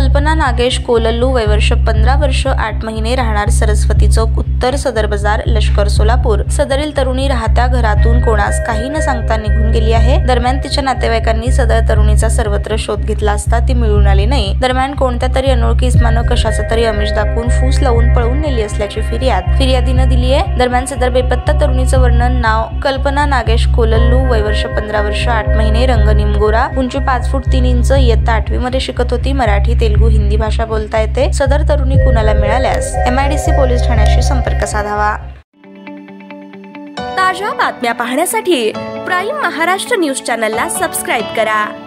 कल्पना नागेश कोलल्लू, वय वर्ष 15 वर्ष 8 महिने, राहणार सरस्वती चौक, उत्तर सदर बाजार, लष्कर, सोलापूर। सदरील तरुणी राहत्या घरातून कोणास काही न सांगता निघून गेली आहे। दरम्यान तिच्या नातेवाईकांनी सदर तरुणीचा सर्वत्र शोध घेतला असता ती मिळून आली नाही। दरम्यान कोणत्या तरी अनोळखी इस्मानं कशाचा तरी आमिष दाखवून फूस लावून पळून नेली असल्याची फिर्यादीनं दिली आहे। दरम्यान सदर बेपत्ता तरुणीचं वर्णन, नाव कल्पना नागेश कोलल्लू, वय वर्ष 15 वर्ष 8 महिने, रंग निमगोरा, उंची 5 फूट 3 इंच, इयत्ता 8वी मध्ये शिकत होती। मराठी, तेलुगू, हिंदी भाषा बोलता येते। सदर तरुणी कुणाला मिळाल्यास MIDC पोलीस ठाण्याशी संपर्क साधावा। ताज्या बातम्या पाहण्यासाठी प्राईम महाराष्ट्र न्यूज चॅनलला सबस्क्राईब करा।